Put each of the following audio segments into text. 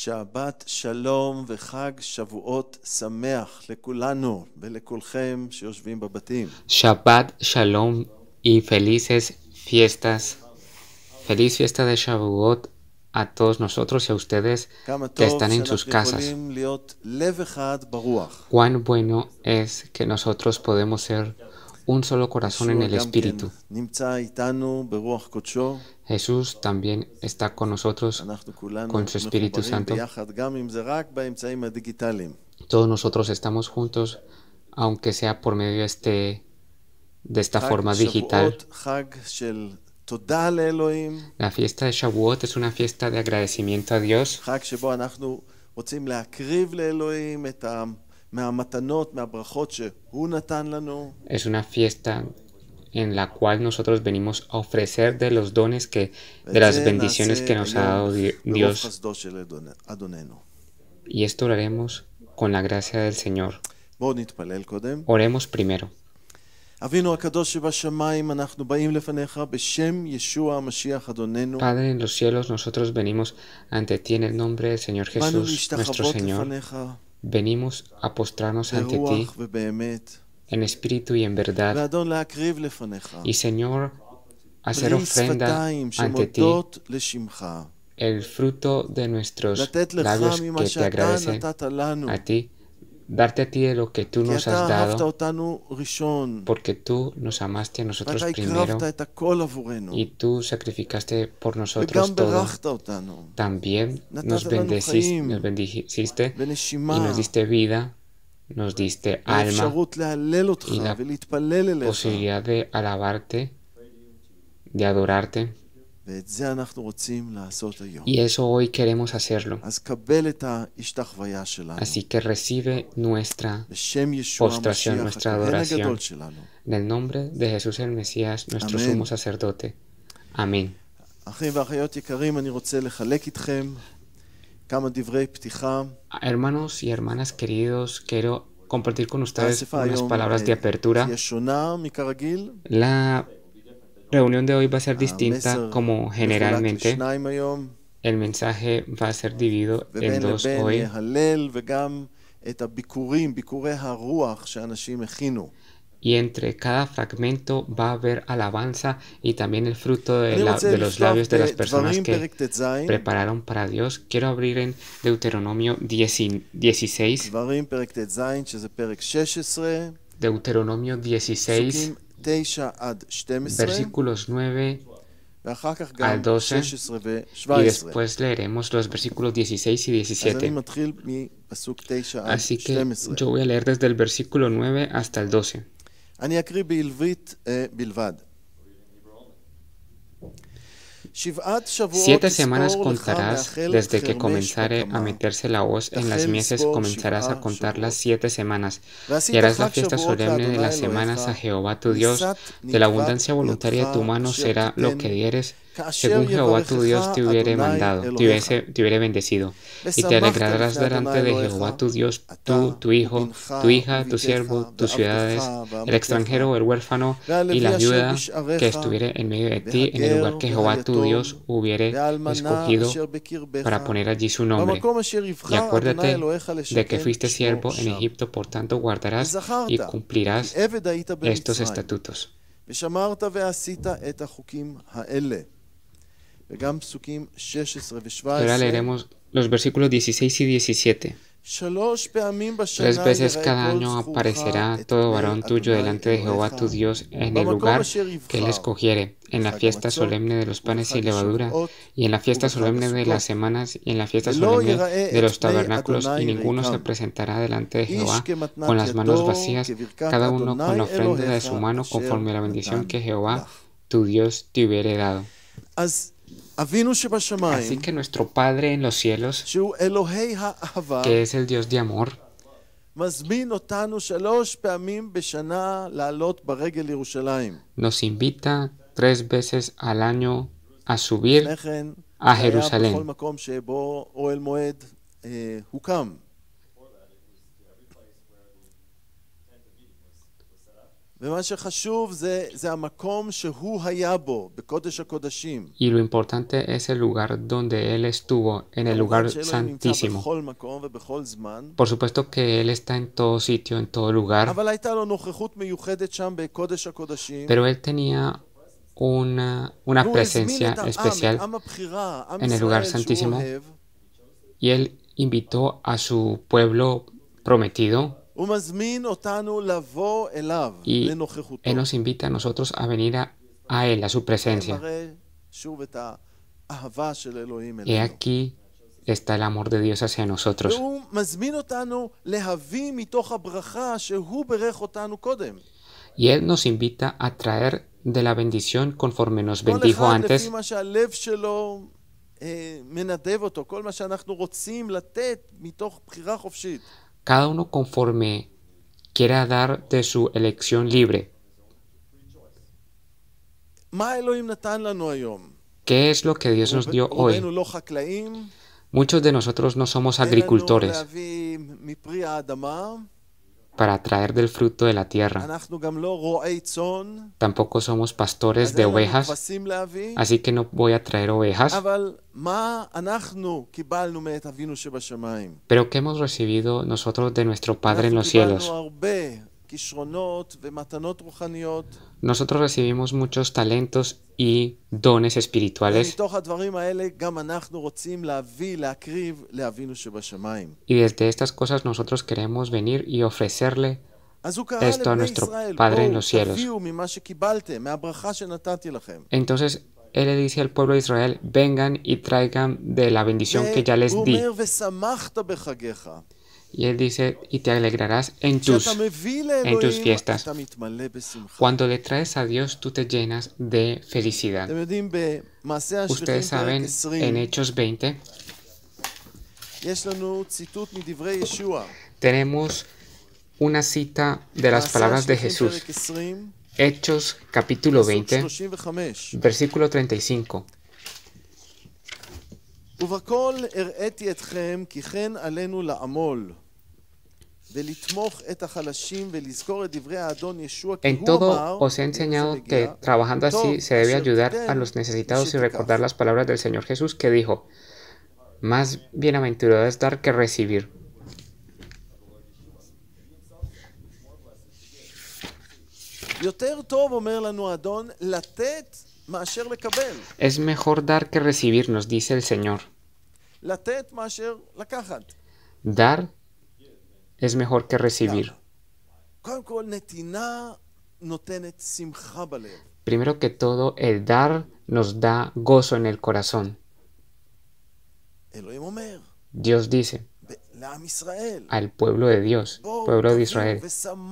שבת שלום וחג שבועות שמח לכולנו ולכולכם שיושבים בבתים. Shabbat Shalom y felices fiestas. Feliz fiesta de Shavuot a todos nosotros y a ustedes כמה que טוב están en sus שאנחנו casas. יכולים להיות לב אחד ברוח. Cuán bueno es que nosotros podemos ser un solo corazón en ישוע el גם כן Espíritu. נמצא איתנו ברוח קודשו. Jesús también está con nosotros, אנחנו כולנו con su Espíritu מחוברים Santo. ביחד, גם אם זה רק באמצעים הדיגיטליים. Todos nosotros estamos juntos, aunque sea por medio de esta forma חג digital. שבועות, חג של תודה לאלוהים. La fiesta de Shavuot es una fiesta de agradecimiento a Dios. חג שבו אנחנו רוצים להקריב לאלוהים מהמתנות, מהברכות שהוא נתן לנו. Es una fiesta en la cual nosotros venimos a ofrecer de los dones de las bendiciones que nos ha dado Dios. חסדו של אדוננו. Y esto lo haremos con la gracia del Señor. בואו נתפלל קודם. Oremos primero. אבינו הקדוש שבשמיים, אנחנו באים לפניך בשם ישוע המשיח אדוננו. Padre en los cielos, nosotros venimos ante ti en el nombre del Señor באנו Jesús, nuestro להשתחוות Señor. לפניך Venimos a postrarnos ante ti ברוח ובאמת. en espíritu y en verdad. ואדון להקריב לפניך. Y Señor, hacer פרי ofrenda שפתיים ante ti, שמודות לשמך. el fruto de nuestros לתת לך labios ממה que te שאתה agradecen נתת לנו. a ti, darte a ti de lo que tú כי nos אתה has אהבת dado, אותנו ראשון. porque tú nos amaste a nosotros ואתה primero הקרבת את הכל עבורנו. y tú sacrificaste por וגם nosotros todo. ברכת אותנו. También נתת nos לנו חיים bendeciste y ונשימה. nos diste vida, nos diste alma, האפשרות להלל אותך y la ולהתפלל אליך. posibilidad de alabarte, de adorarte. ואת זה אנחנו רוצים לעשות היום. Y eso hoy queremos hacerlo. אז קבל את ההשתחוויה שלנו. Así que recibe nuestra בשם ישוע postración, המשיח, nuestra הכהן adoración. הגדול שלנו. En el nombre de Jesús el Mesías, nuestro Amén. sumo sacerdote. Amén. אחים ואחיות יקרים, אני רוצה לחלק איתכם כמה דברי פתיחה. Hermanos y hermanas queridos, quiero compartir con ustedes האספה unas היום palabras de apertura. תהיה שונה מכרגיל. La reunión de hoy va a ser distinta המסר como מחולק generalmente. לשניים היום. El mensaje va a ser dividido en ובין dos לבין hoy. יהלל וגם את הביקורים, ביקורי הרוח שאנשים הכינו. Y entre cada fragmento va a haber alabanza y también el fruto de, אני רוצה de los לפתוח labios de las personas בדברים que פרק ט"ז. prepararon para Dios. Quiero abrir en Deuteronomio 16. דברים פרק ט"ז, שזה פרק 16, Deuteronomio 16, פסוקים 9 עד 12, versículos 9 ואחר כך al גם 12, 16 y ו-17. después leeremos los versículos 16 y אז אני 17. מתחיל מפסוק 9 עד Así que 12. yo voy a leer desde el versículo 9 hasta el 12. אני אקריא בעברית בלבד. 7 semanas contarás desde que comenzare a meterse la hoz en las mieses, comenzarás a contar las 7 semanas. Y harás la fiesta solemne de las semanas a Jehová tu Dios. De la abundancia voluntaria de tu mano será lo que dieres, según Jehová tu Dios te hubiere mandado, te hubiere bendecido. Y te alegrarás delante de Jehová tu Dios, tú, tu hijo, tu hija, tu siervo, tus ciudades, el extranjero o el huérfano, y la viuda que estuviere en medio de ti, en el lugar que Jehová tu Dios hubiere escogido para poner allí su nombre. Y acuérdate de que fuiste siervo en Egipto, por tanto guardarás y cumplirás estos estatutos. ושמרת ועשית את החוקים האלה. וגם פסוקים 16 Ahora ו-17. leeremos los versículos 16 y 17. 3 veces cada año aparecerá todo varón tuyo delante de Jehová tu Dios en el lugar que él escogiere, en la fiesta solemne de los panes sin levadura, y en la fiesta solemne de las semanas, y en la fiesta solemne de los tabernáculos, y ninguno se presentará delante de Jehová con las manos vacías, cada uno con la ofrenda de su mano, conforme a la bendición que Jehová tu Dios te hubiere dado. Así que nuestro Padre en los cielos, que es el Dios de amor, nos invita 3 veces al año a subir a Jerusalén. Y lo importante es el lugar donde Él estuvo, en el lugar santísimo. Por supuesto que Él está en todo sitio, en todo lugar, pero Él tenía una presencia especial en el lugar santísimo, y Él invitó a su pueblo prometido, y Él nos invita a nosotros a venir a Él, a su presencia. Y aquí está el amor de Dios hacia nosotros. Y Él nos invita a traer de la bendición conforme nos bendijo antes. Cada uno conforme quiera dar de su elección libre. ¿Qué es lo que Dios nos dio hoy? Muchos de nosotros no somos agricultores para traer del fruto de la tierra. Tampoco somos pastores de ovejas, así que no voy a traer ovejas. Pero ¿qué hemos recibido nosotros de nuestro Padre en los cielos? Nosotros recibimos muchos talentos y dones espirituales, y desde estas cosas nosotros queremos venir y ofrecerle esto a nuestro Padre en los cielos. Entonces Él le dice al pueblo de Israel: vengan y traigan de la bendición que ya les di. Y Él dice: y te alegrarás en tus fiestas. Cuando le traes a Dios, tú te llenas de felicidad. Ustedes saben, en Hechos 20 tenemos una cita de las palabras de Jesús. Hechos capítulo 20, versículo 35. En todo os he enseñado que trabajando así se debe ayudar a los necesitados y recordar las palabras del Señor Jesús, que dijo: más bienaventurado es dar que recibir. Es mejor dar que recibir, nos dice el Señor. Dar es mejor que recibir. Primero que todo, el dar nos da gozo en el corazón. Dios dice al pueblo de Dios, pueblo de Israel: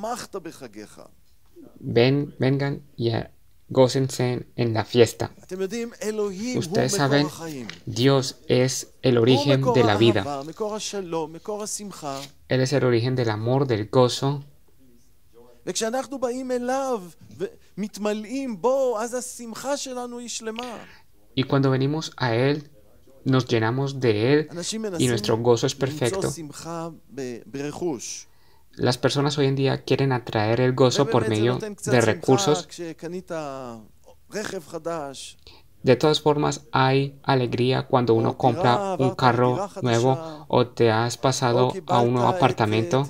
vengan y gócense en la fiesta. Ustedes saben, Dios es el origen de la vida. Él es el origen del amor, del gozo. Y cuando venimos a Él, nos llenamos de Él y nuestro gozo es perfecto. Las personas hoy en día quieren atraer el gozo por medio de recursos. De todas formas, hay alegría cuando uno compra un carro nuevo o te has pasado a un nuevo apartamento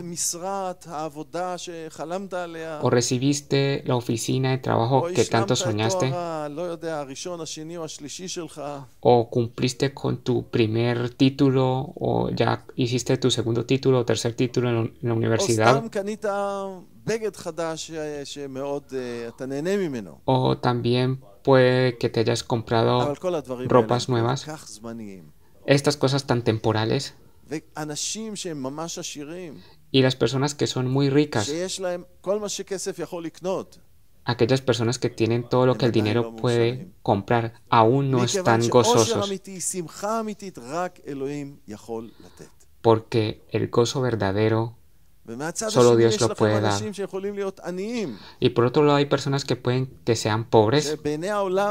o recibiste la oficina de trabajo que tanto soñaste o cumpliste con tu primer título o ya hiciste tu segundo título o tercer título en la universidad. O también puede que te hayas comprado ropas nuevas. Estas cosas tan temporales. Y las personas que son muy ricas, aquellas personas que tienen todo lo que el dinero puede comprar, aún no están gozosos, porque el gozo verdadero solo Dios lo puede dar. Y por otro lado, hay personas que pueden que sean pobres,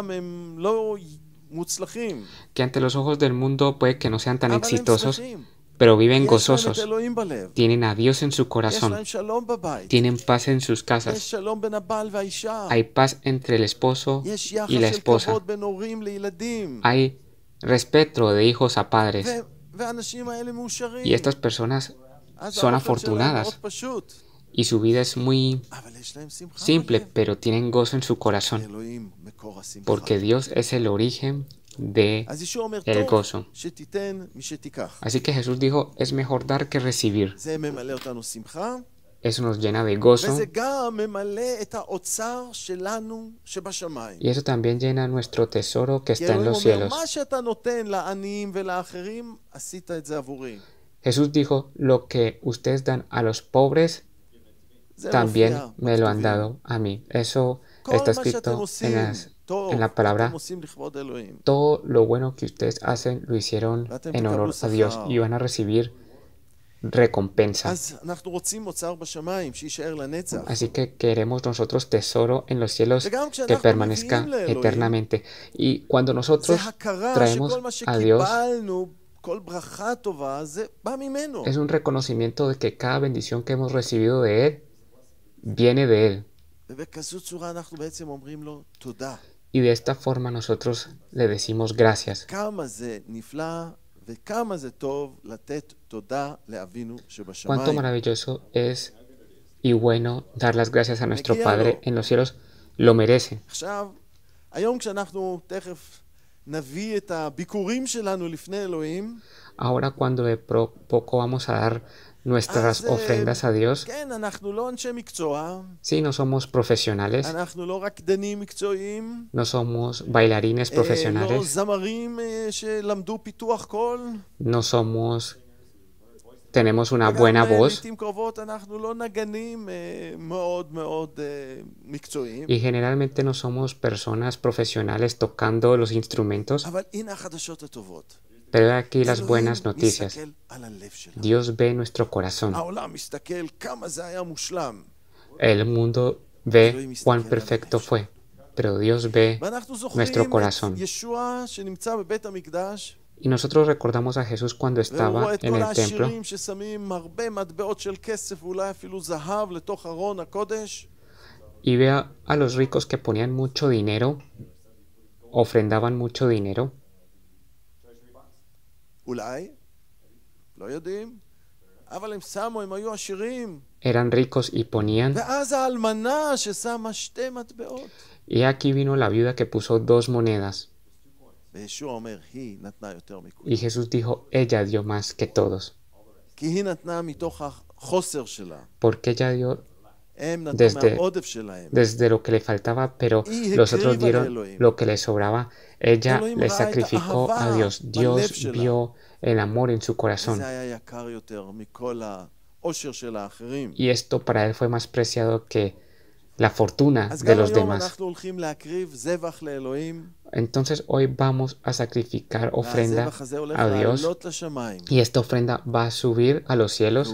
que ante los ojos del mundo puede que no sean tan exitosos, pero viven gozosos. Tienen a Dios en su corazón. Tienen paz en sus casas. Hay paz entre el esposo y la esposa. Hay respeto de hijos a padres. Y estas personas son afortunadas. Y su vida es muy simple, pero tienen gozo en su corazón. Porque Dios es el origen del gozo. Así que Jesús dijo, es mejor dar que recibir. Eso nos llena de gozo. Y eso también llena nuestro tesoro que está en los cielos. Jesús dijo, lo que ustedes dan a los pobres, también me lo han dado a mí. Eso está escrito en la palabra. Todo lo bueno que ustedes hacen lo hicieron en honor a Dios y van a recibir recompensa. Así que queremos nosotros tesoro en los cielos que permanezca eternamente. Y cuando nosotros traemos a Dios, es un reconocimiento de que cada bendición que hemos recibido de Él viene de Él. Y de esta forma nosotros le decimos gracias. Cuánto maravilloso es y bueno dar las gracias a nuestro Padre en los cielos, lo merece. Ahora cuando de poco vamos a dar nuestras ofrendas a Dios, sí, no somos profesionales, no somos bailarines profesionales, no somos, tenemos una buena voz y generalmente no somos personas profesionales tocando los instrumentos. Pero aquí las buenas noticias. Dios ve nuestro corazón. El mundo ve cuán perfecto fue, pero Dios ve nuestro corazón. Y nosotros recordamos a Jesús cuando estaba en el templo y ve a los ricos que ponían mucho dinero, ofrendaban mucho dinero. Eran ricos y ponían. Y aquí vino la viuda que puso 2 monedas. Y Jesús dijo, ella dio más que todos. Porque ella dio desde lo que le faltaba, pero los otros dieron lo que le sobraba. Ella le sacrificó a Dios. Dios vio el amor en su corazón. Y esto para él fue más preciado que la fortuna de los demás. Entonces hoy vamos a sacrificar ofrenda a Dios y esta ofrenda va a subir a los cielos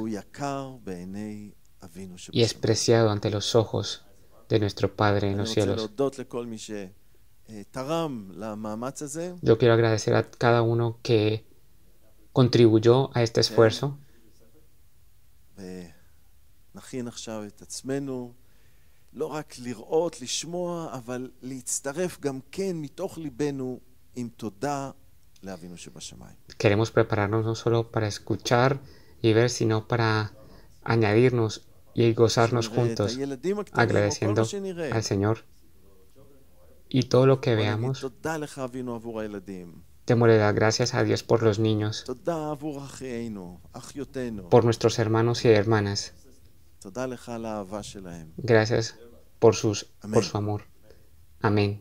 y es preciado ante los ojos de nuestro Padre en los cielos. Yo quiero agradecer a cada uno que contribuyó a este esfuerzo. לא רק לראות, לשמוע, אבל להצטרף גם כן מתוך ליבנו עם תודה לאבינו שבשמיים. Queremos prepararnos no solo para escuchar y ver, sino para añadirnos y gozarnos juntos, agradeciendo al Señor. Y todo lo que veamos, démosle las gracias a Dios por los niños, por nuestros hermanos y hermanas. Gracias por su amor. Amén.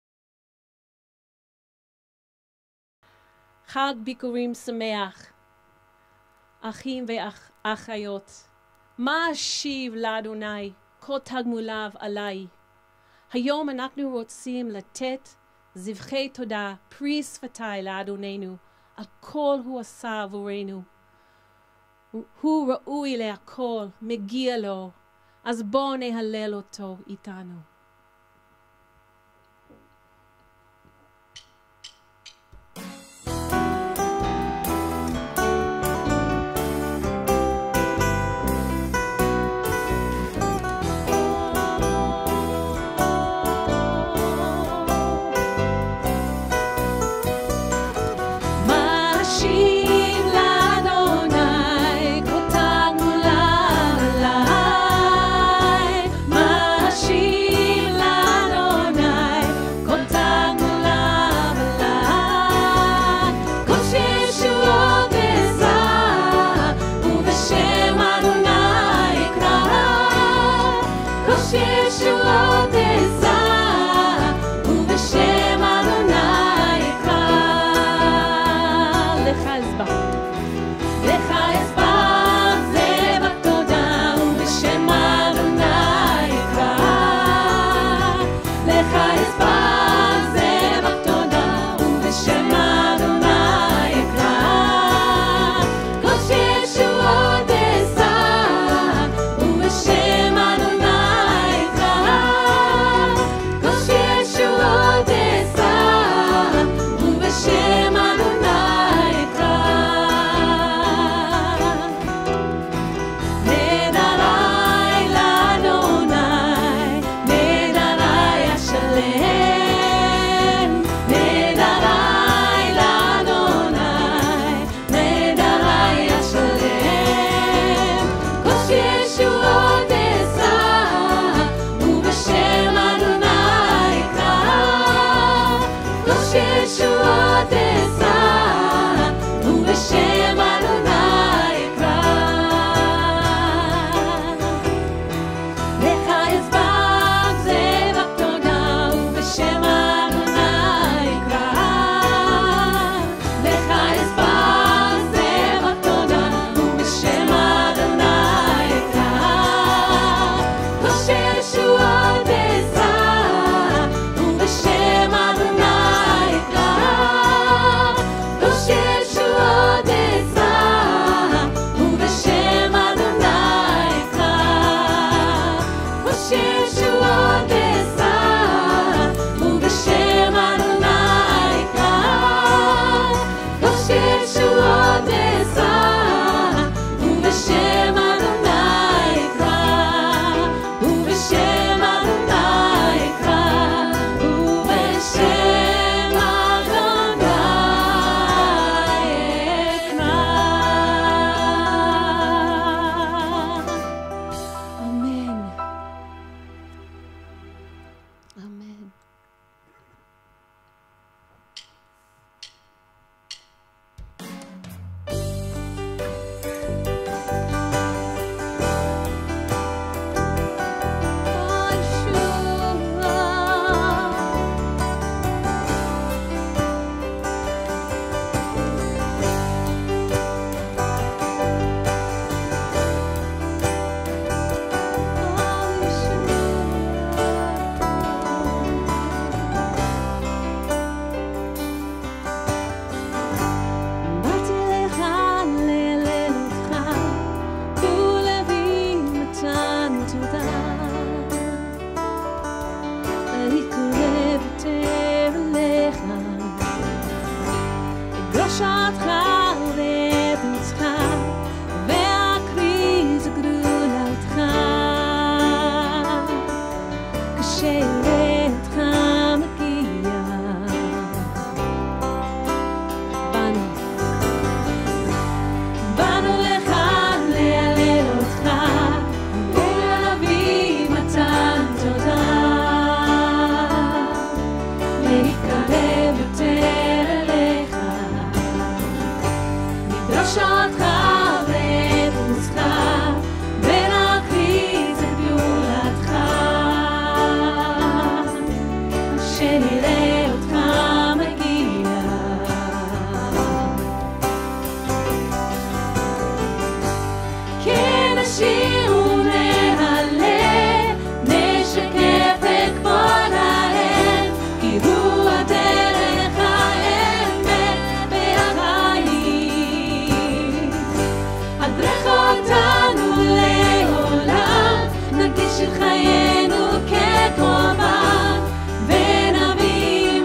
חג ביקורים שמח, אחים ואחיות, מה אשיב לאדוני כל תגמוליו עליי? היום אנחנו רוצים לתת זבחי תודה, פרי שפתי לאדוננו, על כל הוא עשה עבורנו. הוא ראוי להכל, מגיע לו, אז בואו נהלל אותו איתנו. של חיינו כקורבן, ונביא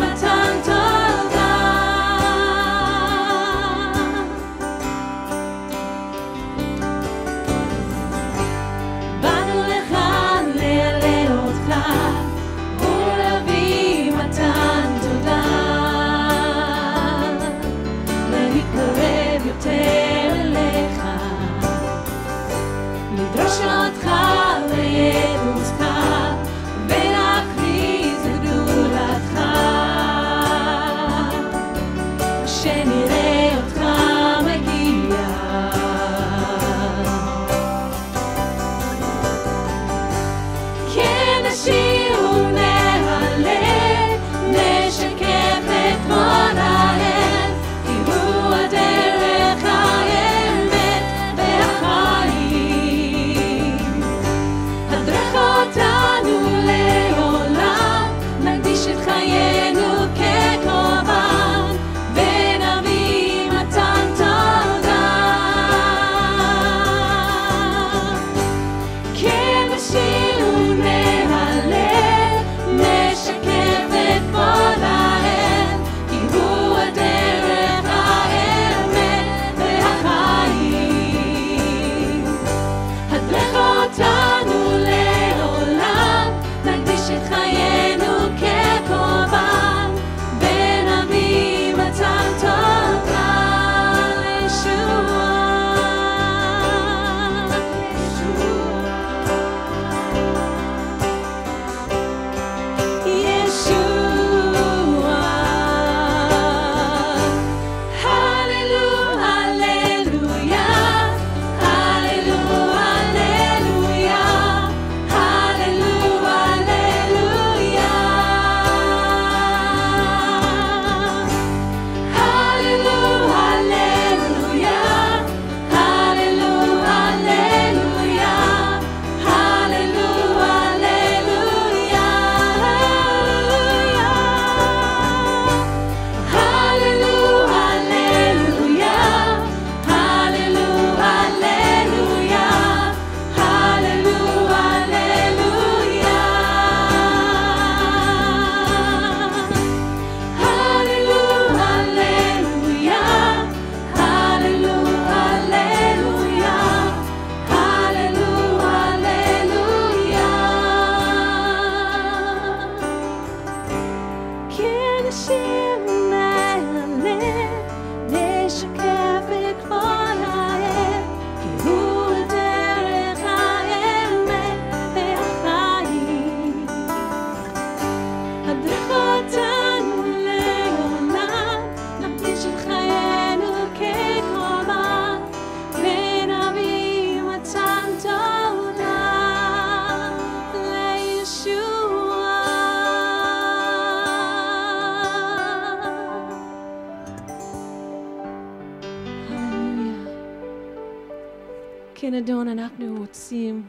כן, אדון, אנחנו רוצים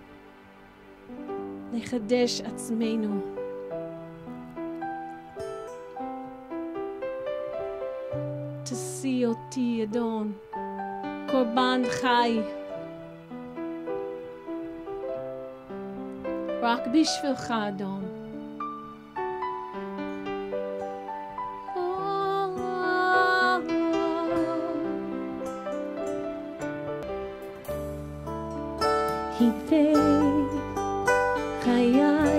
לחדש עצמנו. תשיא אותי, אדון, קורבן חי. רק בשבילך, אדון. הנה חיי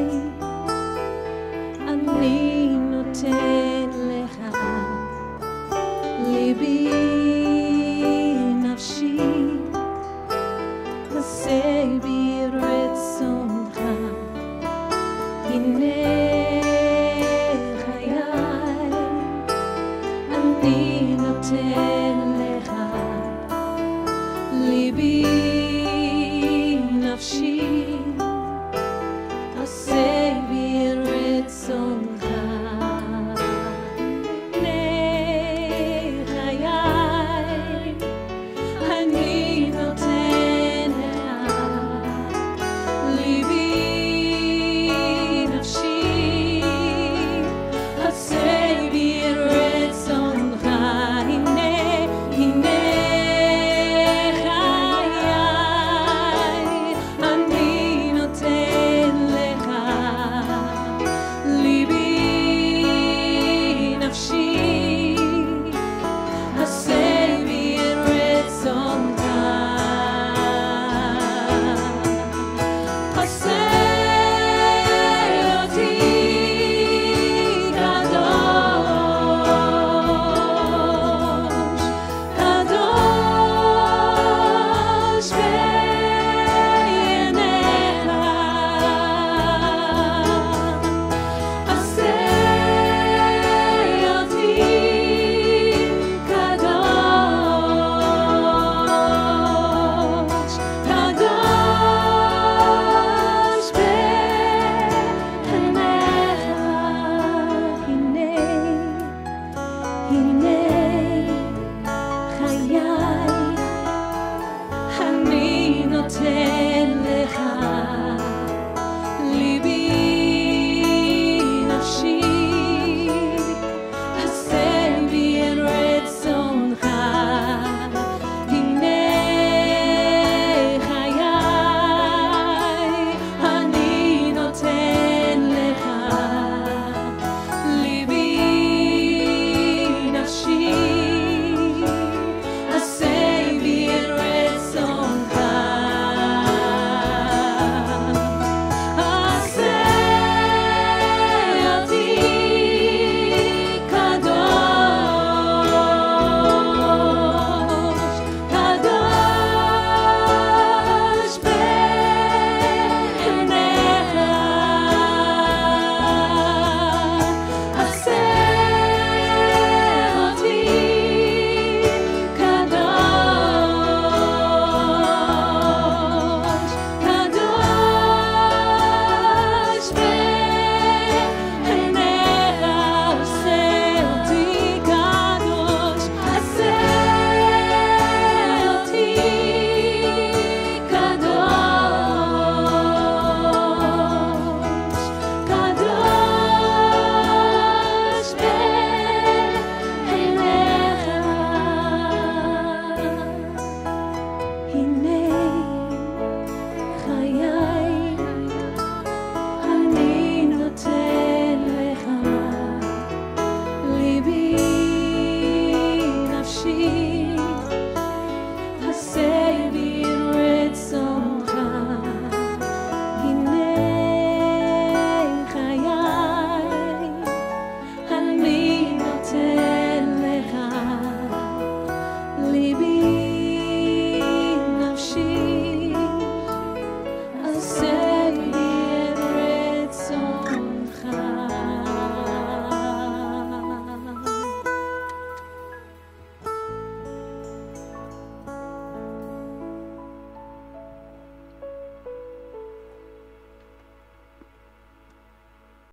אני נותן לך, ליבי נפשי עשה בי רצונך. הנה חיי אני נותן לך, ליבי נפשי עשה בי רצונך. הנה חיי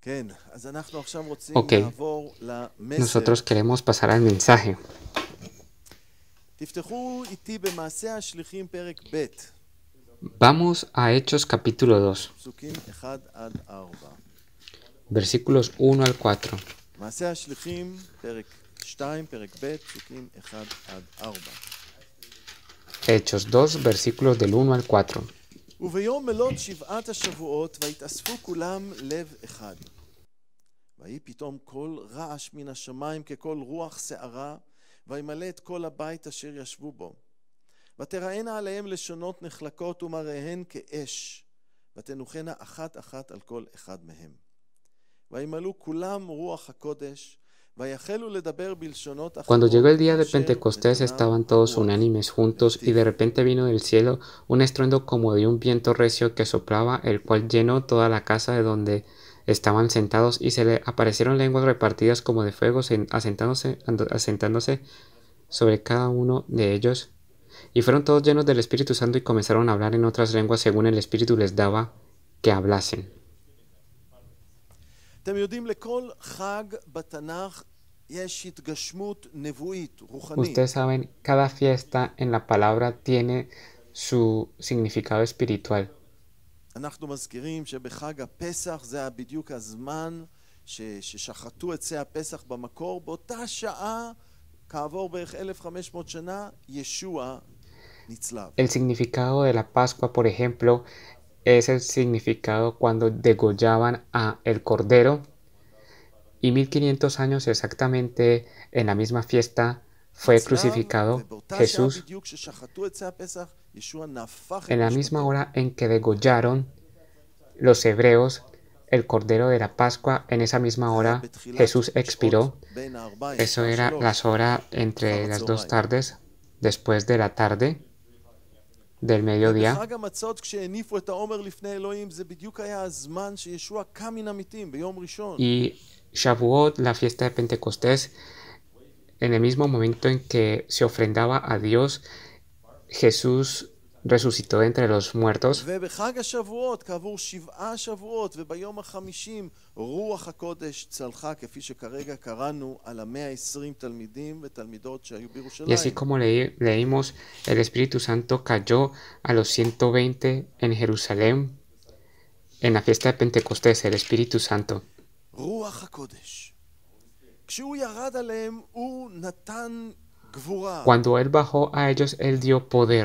Ok, nosotros queremos pasar al mensaje. Vamos a Hechos capítulo 2, versículos 1 al 4. Hechos 2, versículos del 1 al 4. וביום מלאת 7 השבועות והתאספו כולם לב אחד. ויהי פתאום קול רעש מן השמיים כקול רוח שערה, וימלא את כל הבית אשר ישבו בו. ותראינה עליהם לשונות נחלקות ומראיהן כאש, ותנוחנה אחת אחת על כל אחד מהם. וימלאו כולם רוח הקודש, Cuando llegó el día de Pentecostés estaban todos unánimes juntos y de repente vino del cielo un estruendo como de un viento recio que soplaba, el cual llenó toda la casa de donde estaban sentados y se le aparecieron lenguas repartidas como de fuego asentándose sobre cada uno de ellos. Y fueron todos llenos del Espíritu Santo y comenzaron a hablar en otras lenguas según el Espíritu les daba que hablasen. Ustedes saben, cada fiesta en la palabra tiene su significado espiritual. El significado de la Pascua, por ejemplo, es el significado cuando degollaban a el Cordero, y 1500 años exactamente en la misma fiesta fue crucificado Jesús. En la misma hora en que degollaron los hebreos el Cordero de la Pascua, en esa misma hora Jesús expiró. Eso era las horas entre las 2 tardes, después de la tarde del mediodía. Y Shavuot, la fiesta de Pentecostés, en el mismo momento en que se ofrendaba a Dios, Jesús resucitó de entre los muertos. Y así como leímos, el Espíritu Santo cayó a los 120 en Jerusalén en la fiesta de Pentecostés, el Espíritu Santo. Cuando Él bajó a ellos, Él dio poder.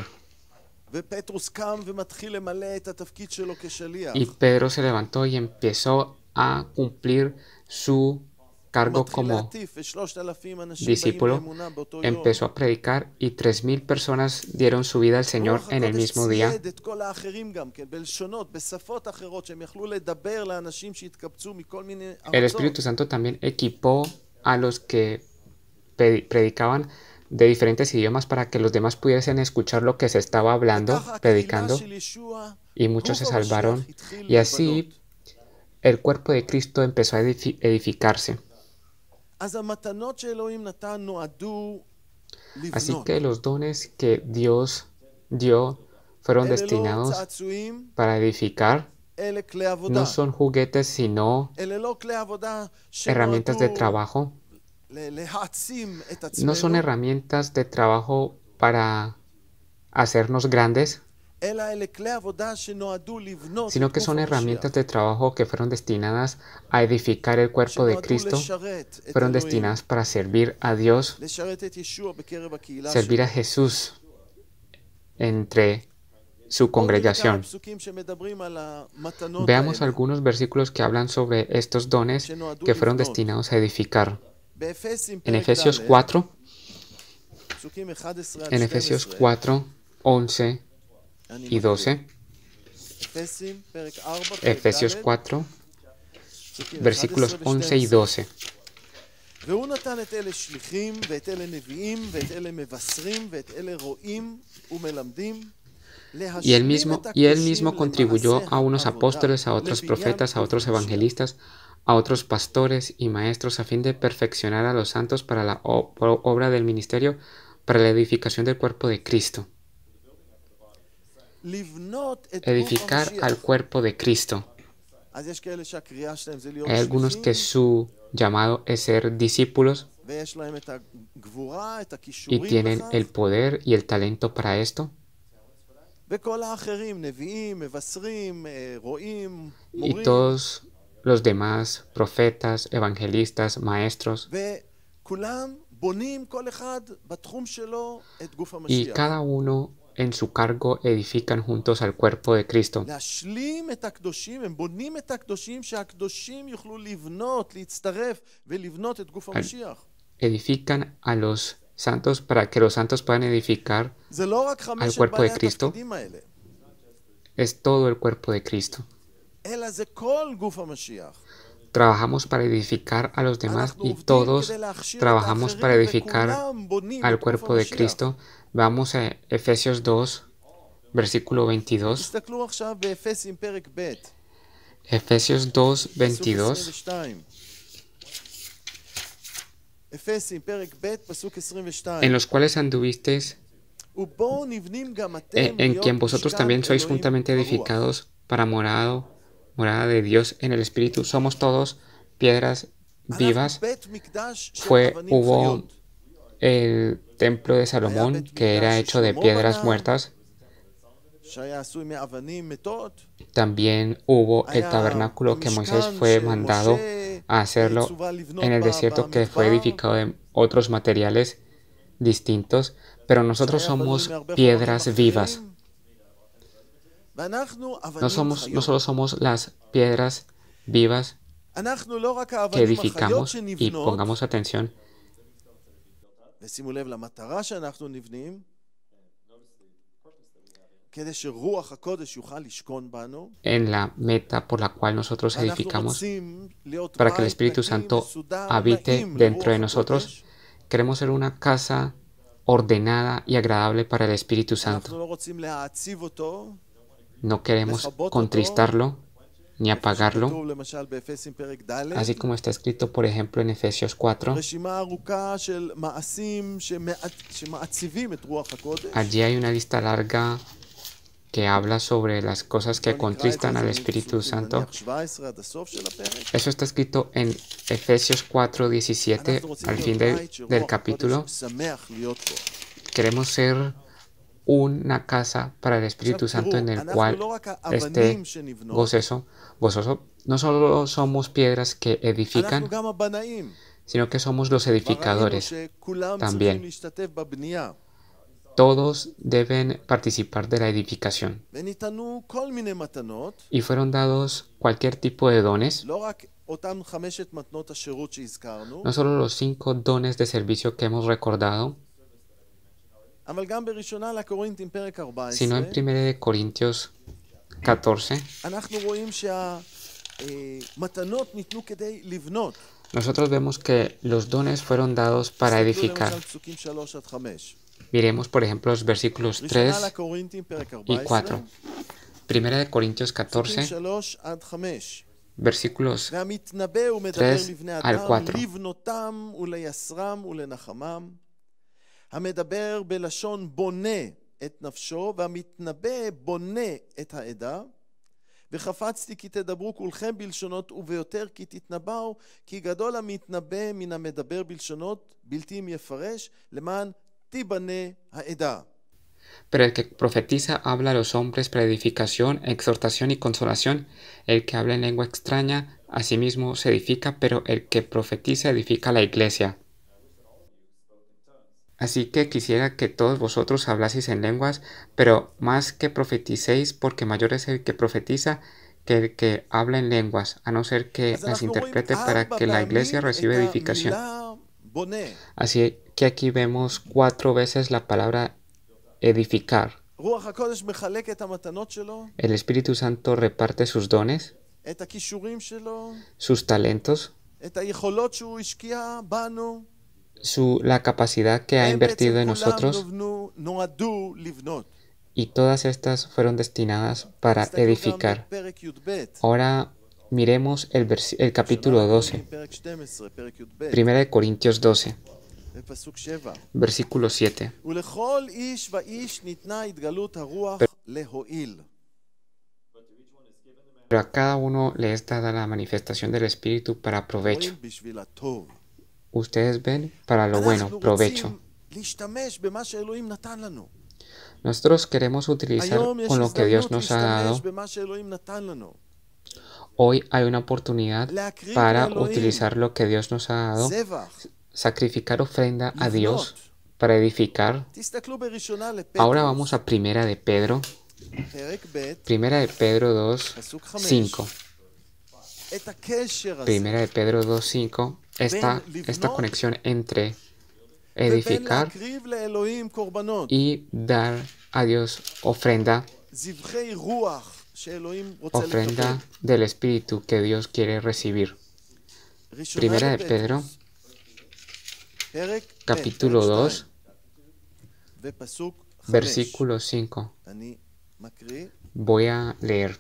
Y Pedro se levantó y empezó a cumplir su cargo como discípulo. Empezó a predicar y 3000 personas dieron su vida al Señor en el mismo día. El Espíritu Santo también equipó a los que predicaban de diferentes idiomas para que los demás pudiesen escuchar lo que se estaba hablando, predicando, y muchos se salvaron. Y así el cuerpo de Cristo empezó a edificarse. Así que los dones que Dios dio fueron destinados para edificar. No son juguetes, sino herramientas de trabajo. No son herramientas de trabajo para hacernos grandes, sino que son herramientas de trabajo que fueron destinadas a edificar el cuerpo de Cristo, fueron destinadas para servir a Dios, servir a Jesús entre su congregación. Veamos algunos versículos que hablan sobre estos dones que fueron destinados a edificar. En Efesios 4, 11 y 12. Efesios 4, versículos 11 y 12. Y él mismo contribuyó a unos apóstoles, a otros profetas, a otros evangelistas, a otros pastores y maestros a fin de perfeccionar a los santos para la obra del ministerio, para la edificación del cuerpo de Cristo. Edificar al cuerpo de Cristo. Hay algunos que su llamado es ser discípulos y tienen el poder y el talento para esto. Y todos los demás profetas, evangelistas, maestros, y cada uno en su cargo edifican juntos al cuerpo de Cristo. Edifican a los santos para que los santos puedan edificar al cuerpo de Cristo. Es todo el cuerpo de Cristo. Trabajamos para edificar a los demás y todos trabajamos para edificar al cuerpo de Cristo. Vamos a Efesios 2, versículo 22. Efesios 2, 22. En los cuales anduvisteis, en quien vosotros también sois juntamente edificados para morada de Dios en el Espíritu. Somos todos piedras vivas. Hubo el templo de Salomón, que era hecho de piedras muertas. También hubo el tabernáculo que Moisés fue mandado a hacerlo en el desierto, que fue edificado de otros materiales distintos, pero nosotros somos piedras vivas. No solo somos las piedras vivas que edificamos, y pongamos atención, en la meta por la cual nosotros edificamos, para que el Espíritu Santo habite dentro de nosotros. Queremos ser una casa ordenada y agradable para el Espíritu Santo. No queremos contristarlo ni apagarlo, así como está escrito, por ejemplo, en Efesios 4. Allí hay una lista larga que habla sobre las cosas que contristan al Espíritu Santo. Eso está escrito en Efesios 4, 17, al fin del capítulo. Queremos ser una casa para el Espíritu Santo en el cual esté gozoso. No solo somos piedras que edifican, sino que somos los edificadores también. Todos deben participar de la edificación. Y fueron dados cualquier tipo de dones, no solo los 5 dones de servicio que hemos recordado, sino en 1 Corintios 14. Nosotros vemos que los dones fueron dados para edificar. Miremos, por ejemplo, los versículos 3 y 4. 1 Corintios 14, versículos 3 al 4. המדבר בלשון בונה את נפשו, והמתנבא בונה את העדה. וחפצתי כי תדברו כולכם בלשונות, וביותר כי תתנבאו, כי גדול המתנבא מן המדבר בלשונות, בלתי אם יפרש, למען תיבנה העדה. Pero el que profetiza habla a los hombres para edificación, exhortación y consolación. El que habla en lengua extraña, a sí mismo se edifica, pero el que profetiza edifica la iglesia. Así que quisiera que todos vosotros hablaseis en lenguas, pero más que profeticéis, porque mayor es el que profetiza que el que habla en lenguas, a no ser que las interprete para que la iglesia reciba edificación. Así que aquí vemos 4 veces la palabra edificar. El Espíritu Santo reparte sus dones, sus talentos, la capacidad que ha invertido en nosotros, y todas estas fueron destinadas para edificar. Ahora miremos el capítulo 12, 1 Corintios 12, versículo 7. pero a cada uno le es dada la manifestación del Espíritu para provecho. Ustedes ven para lo bueno, provecho. Nosotros queremos utilizar con lo que Dios nos ha dado. Hoy hay una oportunidad para utilizar lo que Dios nos ha dado, sacrificar ofrenda a Dios para edificar. Ahora vamos a Primera de Pedro 2, 5. Primera de Pedro 2, 5. Esta conexión entre edificar y dar a Dios ofrenda del Espíritu que Dios quiere recibir. Primera de Pedro, capítulo 2, versículo 5. Voy a leer.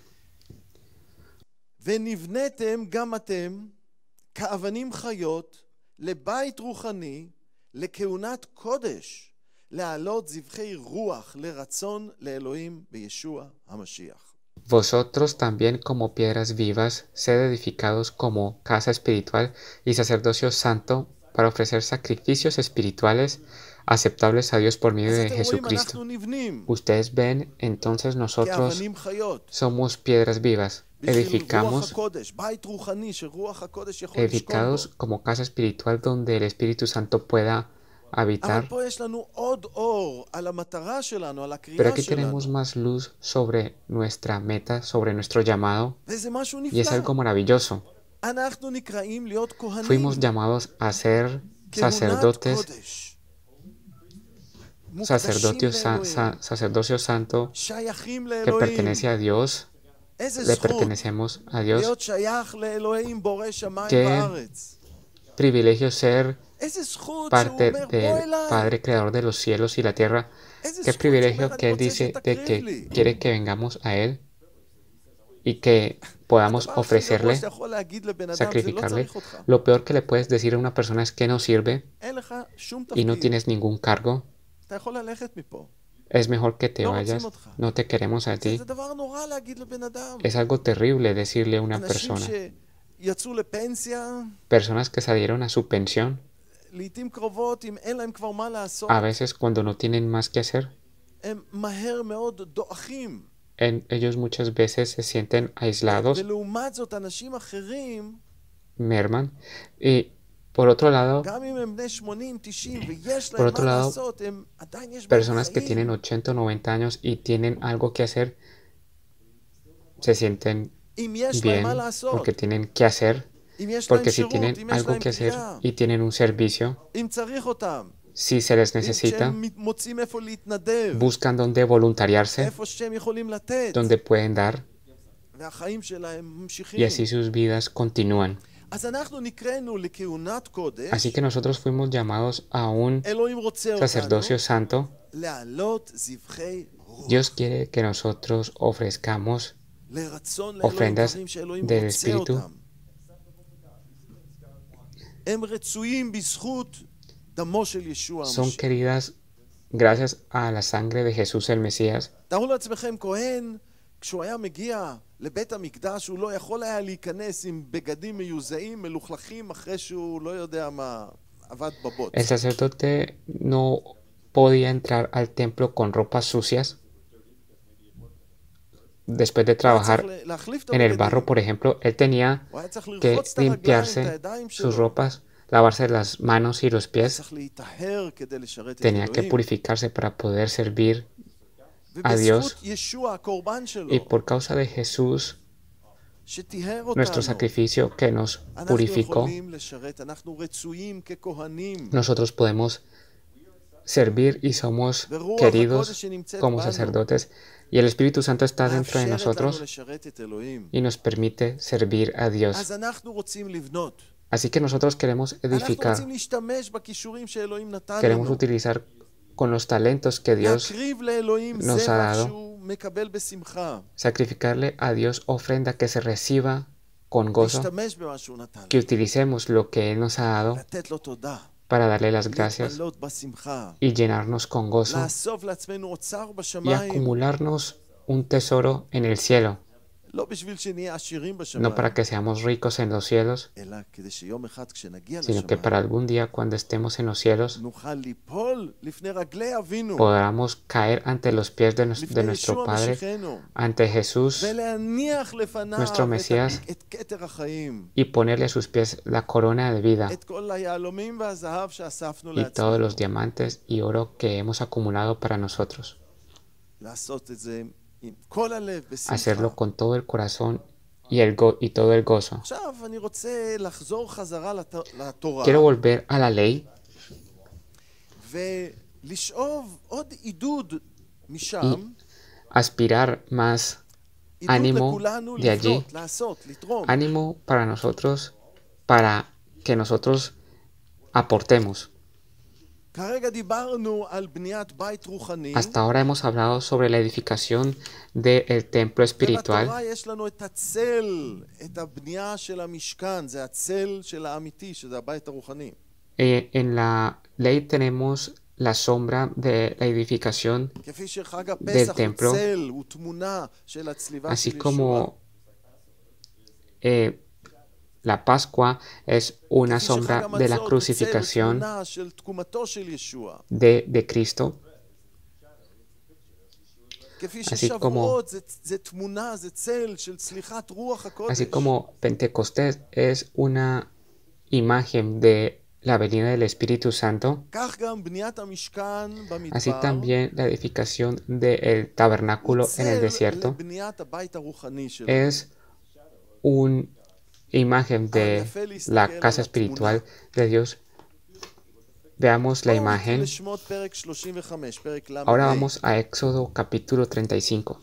ונבנתם גם אתם כאבנים חיות לבית רוחני לכהונת קודש להעלות זבחי רוח לרצון לאלוהים בישוע המשיח. Vosotros también como piedras vivas, sed edificados como casa espiritual y sacerdocio santo para ofrecer sacrificios espirituales aceptables a Dios por medio de Jesucristo. Ustedes ven, entonces nosotros somos piedras vivas, edificados como casa espiritual donde el Espíritu Santo pueda habitar. Pero aquí tenemos más luz sobre nuestra meta, sobre nuestro llamado, y es algo maravilloso. Fuimos llamados a ser sacerdotes, sacerdocio santo que pertenece a Dios, le pertenecemos a Dios. Qué privilegio ser parte del Padre Creador de los cielos y la tierra. Qué privilegio que Él dice de que quiere que vengamos a Él y que podamos ofrecerle, sacrificarle. Lo peor que le puedes decir a una persona es que no sirve y no tienes ningún cargo. Es mejor que te vayas, no te queremos a ti. Es algo terrible decirle a una persona. Personas que salieron a su pensión, a veces cuando no tienen más que hacer, ellos muchas veces se sienten aislados, merman, y por otro lado, personas que tienen 80 o 90 años y tienen algo que hacer, se sienten bien porque tienen que hacer, porque si tienen algo que hacer y tienen un servicio, si se les necesita, buscan donde voluntariarse, donde pueden dar, y así sus vidas continúan. Así que nosotros fuimos llamados a un sacerdocio santo. Dios quiere que nosotros ofrezcamos ofrendas del Espíritu. Son queridas gracias a la sangre de Jesús el Mesías. כשהוא היה מגיע לבית המקדש הוא לא יכול היה להיכנס עם בגדים מיוזעים מלוכלכים אחרי שהוא לא יודע מה עבד בבוץ. El sacerdote no podía entrar al templo con ropas sucias después de trabajar en el barro, por ejemplo. Él tenía que limpiarse sus ropas, lavarse las manos y los pies. Tenía que purificarse para poder servir a Dios, y por causa de Jesús, nuestro sacrificio que nos purificó, nosotros podemos servir y somos queridos como sacerdotes, y el Espíritu Santo está dentro de nosotros y nos permite servir a Dios. Así que nosotros queremos edificar, queremos utilizar con los talentos que Dios nos ha dado, sacrificarle a Dios ofrenda que se reciba con gozo, que utilicemos lo que Él nos ha dado para darle las gracias y llenarnos con gozo y acumularnos un tesoro en el cielo. no para que seamos ricos en los cielos, sino que para algún día cuando estemos en los cielos podamos caer ante los pies de nuestro Padre, ante Jesús, nuestro Mesías, y ponerle a sus pies la corona de vida y todos los diamantes y oro que hemos acumulado para nosotros. Hacerlo con todo el corazón y todo el gozo. Quiero volver a la ley y aspirar más ánimo de allí, ánimo para nosotros, para que nosotros aportemos. Hasta ahora hemos hablado sobre la edificación del templo espiritual. En la ley tenemos la sombra de la edificación del templo, así como la Pascua es una sombra de la crucificación de Cristo, así como Pentecostés es una imagen de la venida del Espíritu Santo, así también la edificación del tabernáculo en el desierto es una imagen de la casa espiritual de Dios. Veamos la imagen. Ahora vamos a Éxodo capítulo 35.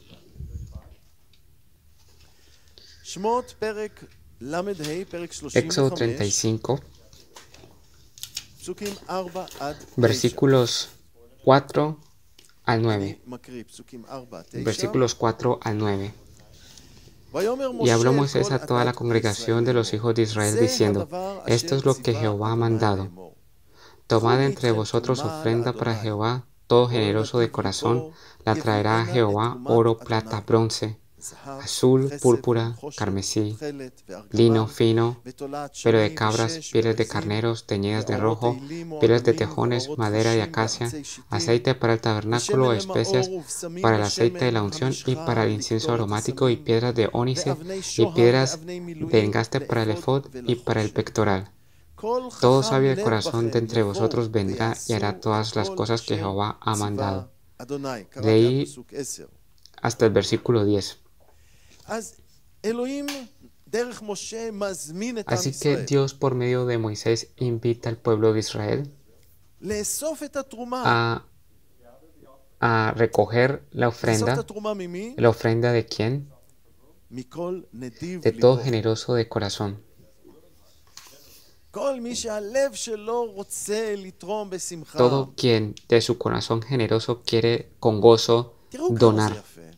Éxodo 35, versículos 4 al 9. Versículos 4 al 9. Y habló Moisés a toda la congregación de los hijos de Israel diciendo: esto es lo que Jehová ha mandado. Tomad entre vosotros ofrenda para Jehová, todo generoso de corazón la traerá a Jehová oro, plata, bronce, azul, púrpura, carmesí, lino fino, pelo de cabras, pieles de carneros, teñidas de rojo, pieles de tejones, madera y acacia, aceite para el tabernáculo, especias para el aceite de la unción y para el incienso aromático, y piedras de ónice, y piedras de engaste para el efod y para el pectoral. Todo sabio de corazón de entre vosotros vendrá y hará todas las cosas que Jehová ha mandado. Leí hasta el versículo 10. Así que Dios por medio de Moisés invita al pueblo de Israel a recoger la ofrenda. ¿La ofrenda de quién? De todo generoso de corazón. Todo quien de su corazón generoso quiere con gozo donar.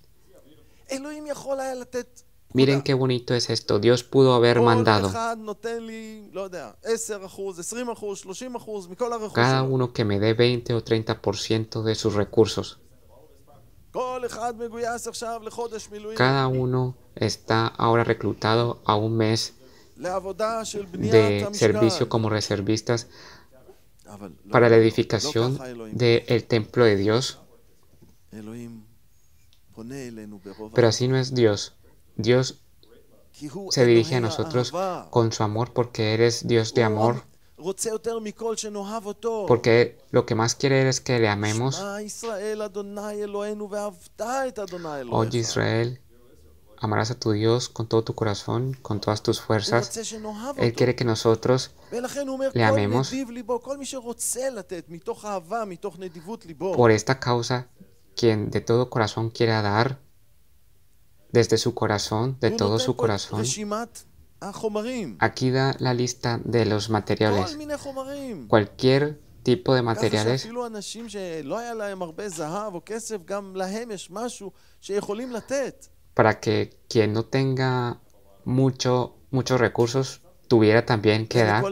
Miren qué bonito es esto. Dios pudo haber mandado cada uno que me dé 20 o 30% de sus recursos. Cada uno está ahora reclutado a un mes de servicio como reservistas para la edificación del templo de Dios. Pero así no es Dios. Dios se dirige a nosotros con su amor porque eres Dios de amor, porque lo que más quiere es que le amemos. Oye Israel, amarás a tu Dios con todo tu corazón, con todas tus fuerzas. Él quiere que nosotros le amemos. Por esta causa, quien de todo corazón quiera dar, desde su corazón, de todo su corazón, aquí da la lista de los materiales. Cualquier tipo de materiales, para que quien no tenga muchos recursos tuviera también que dar,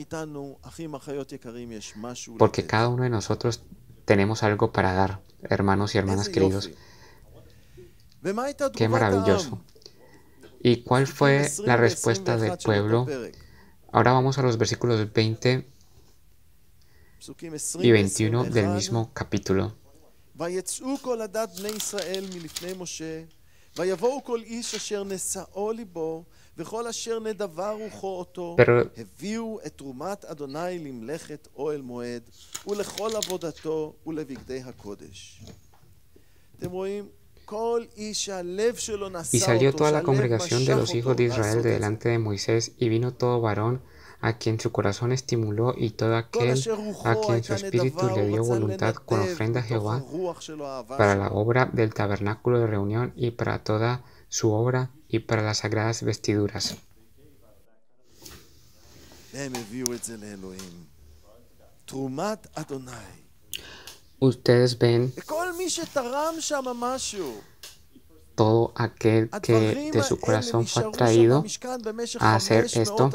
porque cada uno de nosotros tenemos algo para dar, hermanos y hermanas queridos. Qué maravilloso. ¿Y cuál fue la respuesta del pueblo? Ahora vamos a los versículos 20 y 21 del mismo capítulo. ויצאו כל עדת בני ישראל מלפני משה, ויבואו כל איש אשר נשאו ליבו, וכל אשר נדבה רוחו אותו, הביאו את תרומת אדוני למלאכת אוהל מועד, ולכל עבודתו ולבגדי הקודש. אתם רואים? Y salió toda la congregación de los hijos de Israel de delante de Moisés, y vino todo varón a quien su corazón estimuló, y todo aquel a quien su espíritu le dio voluntad con ofrenda a Jehová para la obra del tabernáculo de reunión y para toda su obra y para las sagradas vestiduras. Ustedes ven todo aquel que de su corazón fue atraído a hacer esto,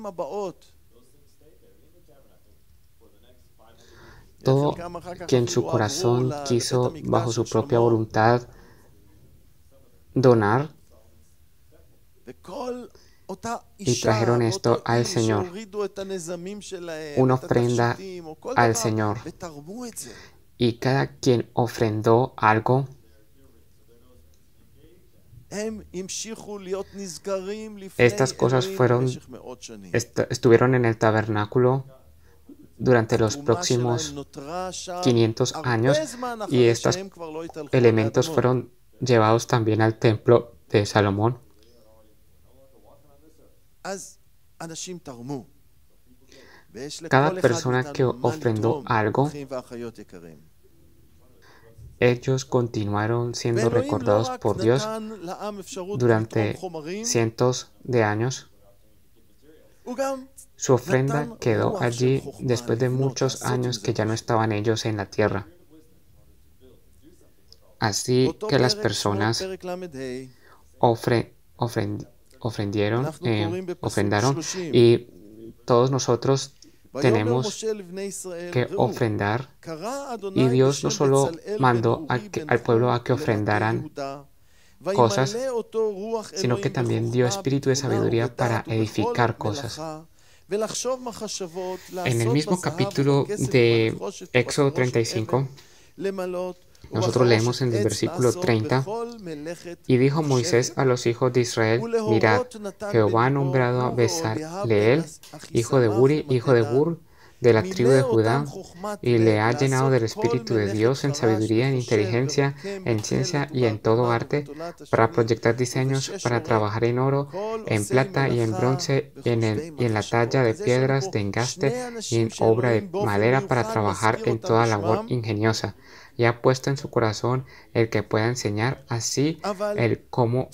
todo quien su corazón quiso bajo su propia voluntad donar, y trajeron esto al Señor, una ofrenda al Señor. Y cada quien ofrendó algo. Estas cosas estuvieron en el tabernáculo durante los próximos 500 años, y estos elementos fueron llevados también al templo de Salomón. Cada persona que ofrendó algo, ellos continuaron siendo recordados por Dios durante cientos de años. Su ofrenda quedó allí después de muchos años que ya no estaban ellos en la tierra. Así que las personas ofrendaron, y todos nosotros tenemos que ofrendar, y Dios no solo mandó al pueblo a que ofrendaran cosas, sino que también dio espíritu de sabiduría para edificar cosas. En el mismo capítulo de Éxodo 35, nosotros leemos en el versículo 30, y dijo Moisés a los hijos de Israel: mirad, Jehová ha nombrado a Bezaleel, hijo de Uri, hijo de Hur, de la tribu de Judá, y le ha llenado del Espíritu de Dios en sabiduría, en inteligencia, en ciencia y en todo arte, para proyectar diseños, para trabajar en oro, en plata y en bronce, y en la talla de piedras de engaste, y en obra de madera, para trabajar en toda labor ingeniosa. Y ha puesto en su corazón el que pueda enseñar, así él como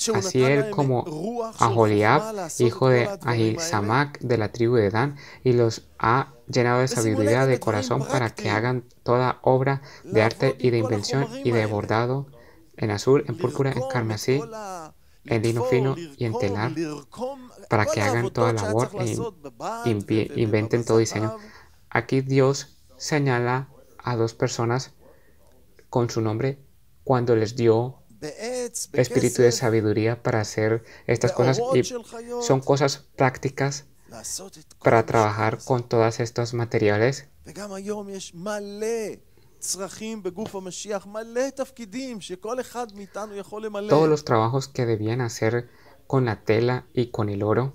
Aholiab, hijo de Ahisamac, de la tribu de Dan, y los ha llenado de sabiduría de corazón para que hagan toda obra de arte y de invención y de bordado, en azul, en púrpura, en carmesí, en lino fino y en telar, para que hagan toda labor e inventen todo diseño. Aquí Dios señala a dos personas con su nombre cuando les dio espíritu de sabiduría para hacer estas cosas, y son cosas prácticas para trabajar con todos estos materiales. Todos los trabajos que debían hacer con la tela y con el oro,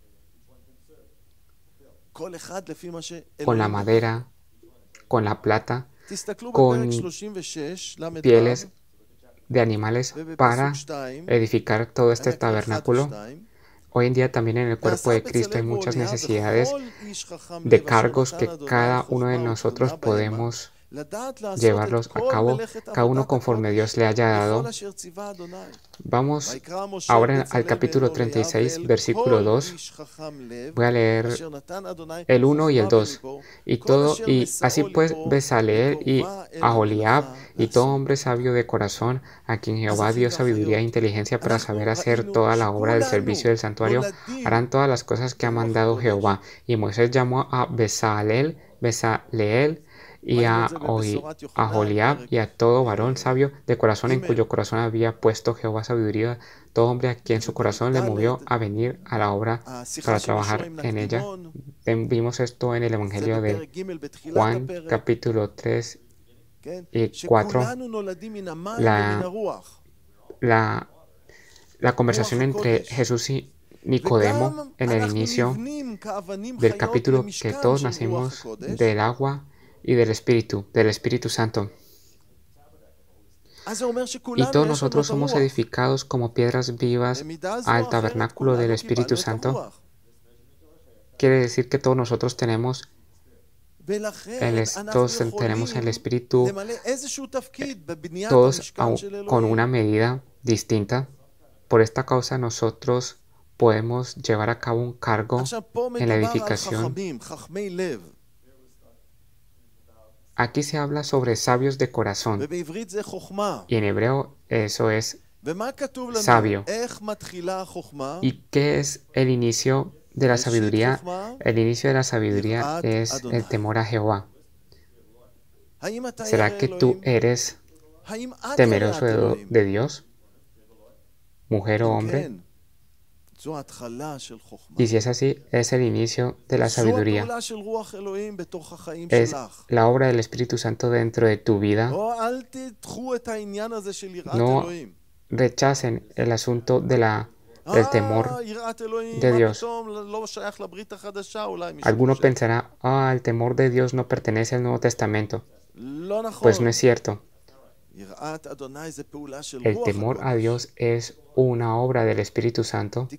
con la madera, con la plata, con pieles de animales para edificar todo este tabernáculo. Hoy en día también en el cuerpo de Cristo hay muchas necesidades de cargos que cada uno de nosotros podemos llevarlos a cabo, cada uno conforme Dios le haya dado. Vamos ahora al capítulo 36, versículo 2. Voy a leer el 1 y el 2. Y así pues Bezaleel y Aholiab y todo hombre sabio de corazón, a quien Jehová dio sabiduría e inteligencia para saber hacer toda la obra del servicio del santuario, harán todas las cosas que ha mandado Jehová. Y Moisés llamó a Bezaleel y a Aholiab y a todo varón sabio de corazón en cuyo corazón había puesto Jehová sabiduría, todo hombre a quien su corazón le movió a venir a la obra para trabajar en ella. Vimos esto en el Evangelio de Juan, capítulo 3 y 4. La conversación entre Jesús y Nicodemo en el inicio del capítulo, que todos nacimos del agua y del Espíritu Santo. Y todos nosotros somos edificados como piedras vivas al tabernáculo del Espíritu Santo. Quiere decir que todos nosotros tenemos el Espíritu, todos con una medida distinta. Por esta causa nosotros podemos llevar a cabo un cargo en la edificación. Aquí se habla sobre sabios de corazón, y en hebreo eso es sabio. ¿Y qué es el inicio de la sabiduría? El inicio de la sabiduría es el temor a Jehová. ¿Será que tú eres temeroso de Dios, mujer o hombre? Y si es así, es el inicio de la sabiduría. Es la obra del Espíritu Santo dentro de tu vida. No rechacen el asunto del temor de Dios. Alguno pensará, el temor de Dios no pertenece al Nuevo Testamento. Pues no es cierto. El temor a Dios es una obra del Espíritu Santo.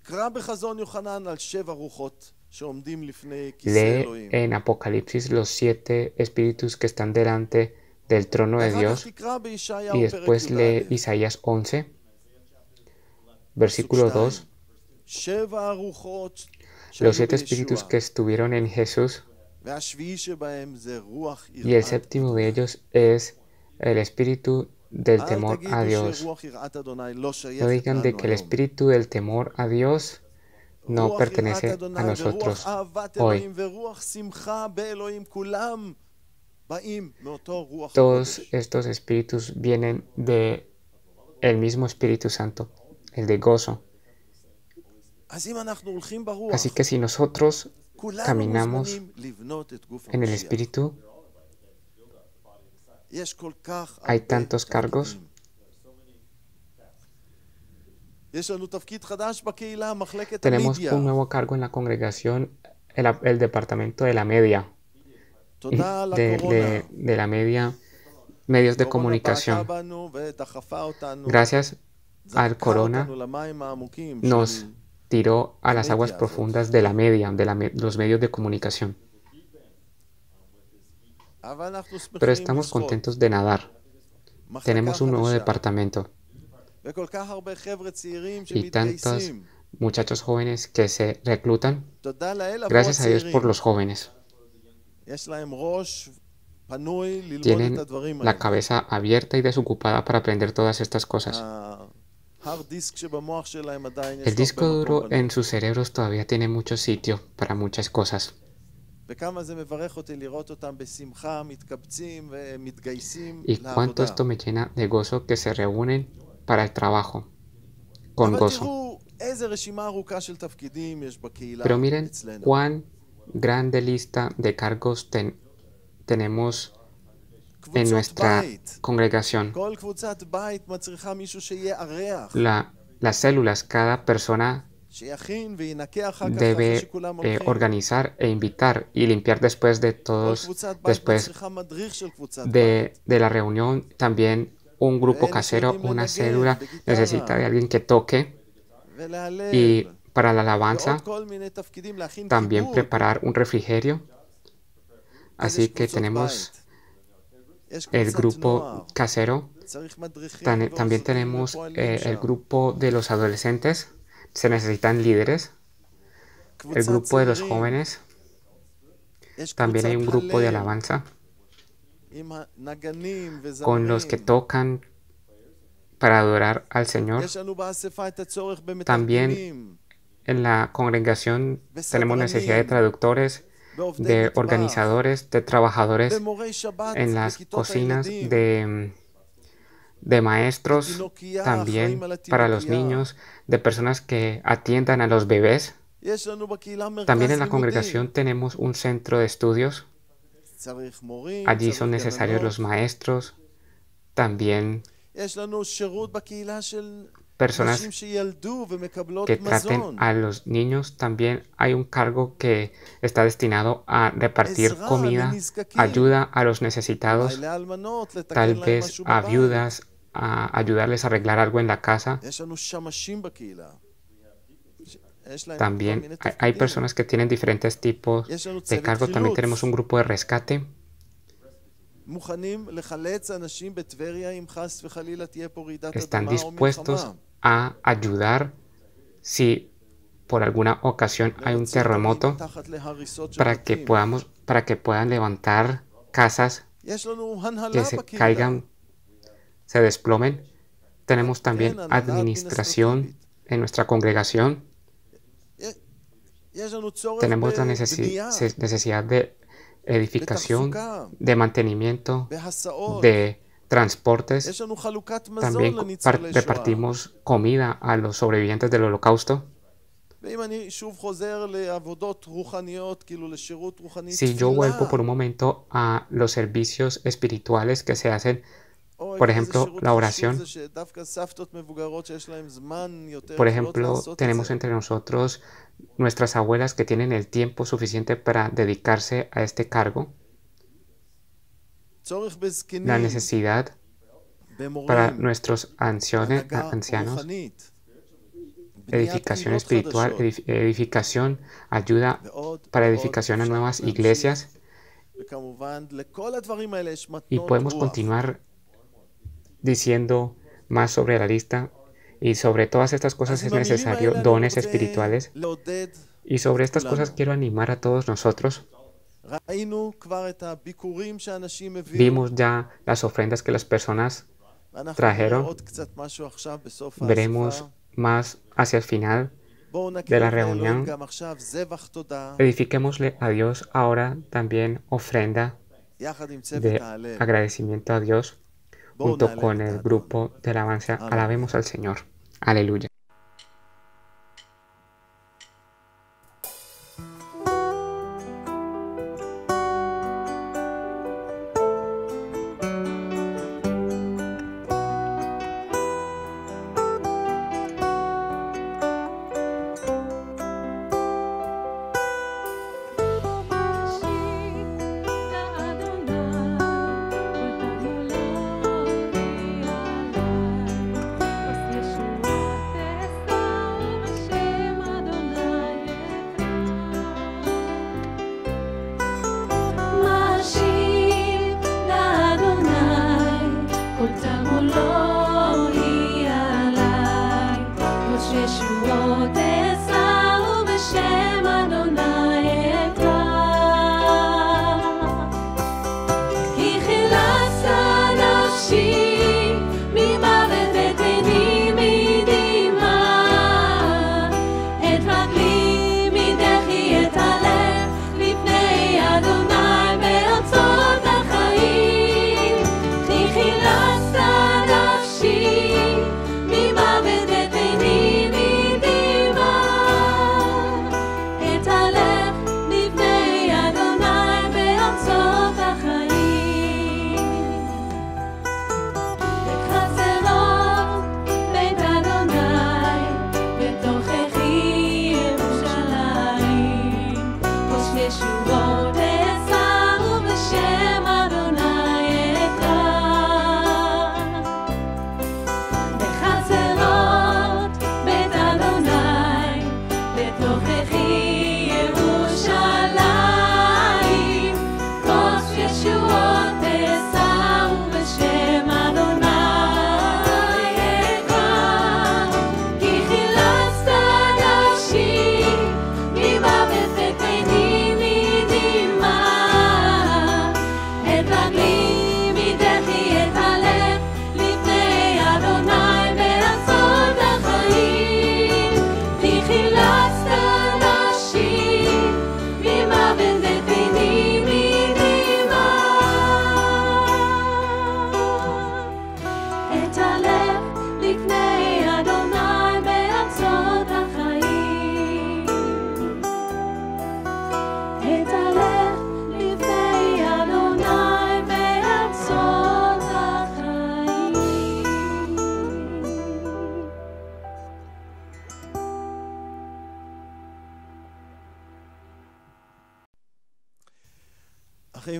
Lee en Apocalipsis los 7 espíritus que están delante del trono de Dios, y después lee Isaías 11, versículo 2. Los 7 espíritus que estuvieron en Jesús, y el séptimo de ellos es el espíritu del temor a Dios. No digan de que el espíritu del temor a Dios no pertenece a nosotros hoy. Todos estos espíritus vienen del mismo Espíritu Santo, el de gozo. Así que si nosotros caminamos en el Espíritu, hay tantos cargos. Tenemos un nuevo cargo en la congregación, el departamento de la media, de la media, medios de comunicación. Gracias al corona nos tiró a las aguas profundas de la media, los medios de comunicación. Pero estamos contentos de nadar. Tenemos un nuevo departamento y tantos muchachos jóvenes que se reclutan. Gracias a Dios por los jóvenes. Tienen la cabeza abierta y desocupada para aprender todas estas cosas. El disco duro en sus cerebros todavía tiene mucho sitio para muchas cosas. Y cuánto esto me llena de gozo que se reúnen para el trabajo, con gozo. Pero miren cuán grande lista de cargos tenemos en nuestra congregación. Las células, cada persona debe organizar e invitar y limpiar después de todos, después de la reunión. También un grupo casero, una célula necesita de alguien que toque, y para la alabanza también preparar un refrigerio. Así que tenemos el grupo casero, también tenemos el grupo de los adolescentes. Se necesitan líderes. El grupo de los jóvenes. También hay un grupo de alabanza con los que tocan para adorar al Señor. También en la congregación tenemos necesidad de traductores, de organizadores, de trabajadores en las cocinas, de maestros, también para los niños, de personas que atiendan a los bebés. También en la congregación tenemos un centro de estudios. Allí son necesarios los maestros, también personas que traten a los niños. También hay un cargo que está destinado a repartir comida, ayuda a los necesitados, tal vez a viudas, a ayudarles a arreglar algo en la casa. También hay personas que tienen diferentes tipos de cargo. También tenemos un grupo de rescate. Están dispuestos a ayudar si por alguna ocasión hay un terremoto, para que puedan levantar casas que se caigan, se desplomen. Tenemos también administración en nuestra congregación. Tenemos la necesidad de edificación, de mantenimiento, de transportes. También repartimos comida a los sobrevivientes del Holocausto. Si yo vuelvo por un momento a los servicios espirituales que se hacen, por ejemplo, la oración. Por ejemplo, tenemos entre nosotros nuestras abuelas que tienen el tiempo suficiente para dedicarse a este cargo. La necesidad para nuestros ancianos, edificación espiritual, edificación, ayuda para edificación a nuevas iglesias. Y podemos continuar diciendo más sobre la lista. Y sobre todas estas cosas es necesario dones espirituales. Y sobre estas cosas quiero animar a todos nosotros. Vimos ya las ofrendas que las personas trajeron. Veremos más hacia el final de la reunión. Edifiquémosle a Dios ahora también ofrenda de agradecimiento a Dios. Junto con el grupo de alabanza, alabemos al Señor. Aleluya.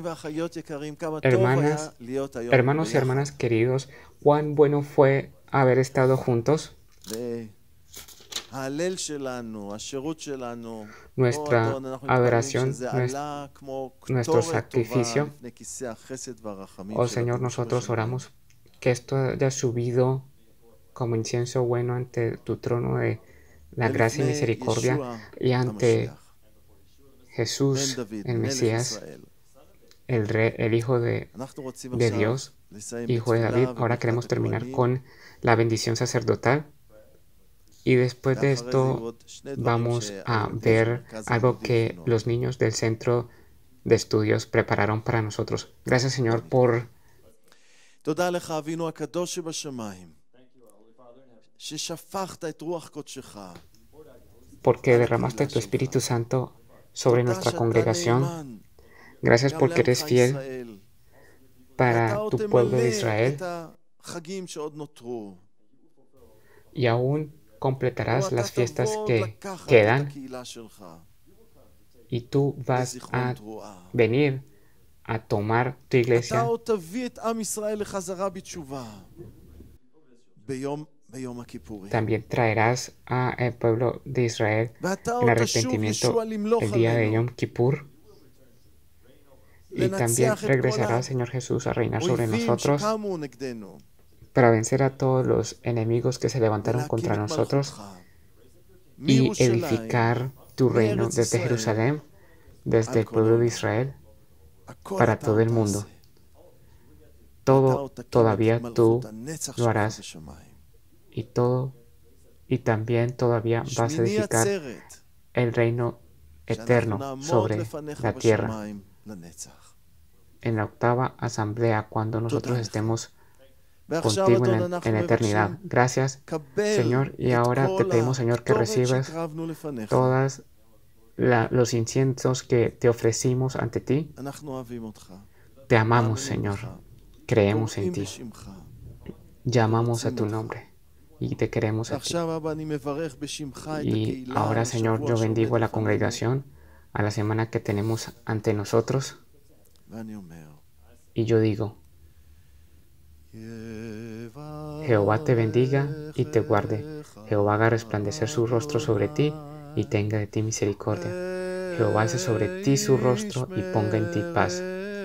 Hermanos y hermanas queridos, cuán bueno fue haber estado juntos. Nuestra adoración, nuestro sacrificio. Oh Señor, nosotros oramos que esto haya subido como incienso bueno ante tu trono de la gracia y misericordia y ante Jesús, el Mesías, el Hijo de Dios, Hijo de David. Ahora queremos terminar con la bendición sacerdotal. Y después de esto vamos a ver algo que los niños del centro de estudios prepararon para nosotros. Gracias, Señor, porque derramaste tu Espíritu Santo sobre nuestra congregación. Gracias porque eres fiel para tu pueblo de Israel. Y aún completarás las fiestas que quedan. Y tú vas a venir a tomar tu iglesia. También traerás al pueblo de Israel en arrepentimiento el día de Yom Kippur. Y también regresará, Señor Jesús, a reinar sobre nosotros para vencer a todos los enemigos que se levantaron contra nosotros y edificar tu reino desde Jerusalén, desde el pueblo de Israel, para todo el mundo. Todo todavía tú lo harás. Y también todavía vas a edificar el reino eterno sobre la tierra en la octava asamblea cuando nosotros estemos contigo en la eternidad. Gracias, Señor, y ahora te pedimos, Señor, que recibas todos los inciensos que te ofrecimos ante ti. Te amamos, Señor, creemos en ti, llamamos a tu nombre y te queremos a ti. Y ahora, Señor, yo bendigo a la congregación, a la semana que tenemos ante nosotros, y yo digo: Jehová te bendiga y te guarde. Jehová haga resplandecer su rostro sobre ti y tenga de ti misericordia. Jehová alce sobre ti su rostro y ponga en ti paz.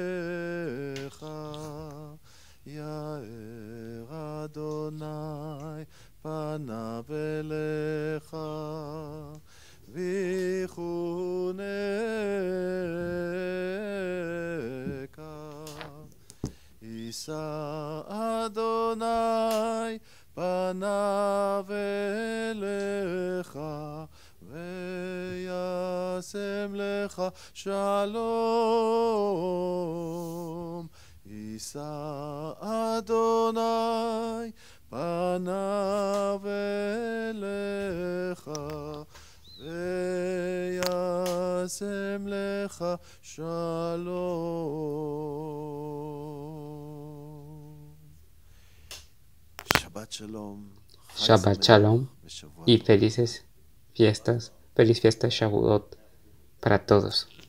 יישא אדוני פניו אליך וישם לך שלום. יישא אדוני פניו אליך וישם לך שלום. Shabbat Shalom y feliz fiesta Shavuot para todos.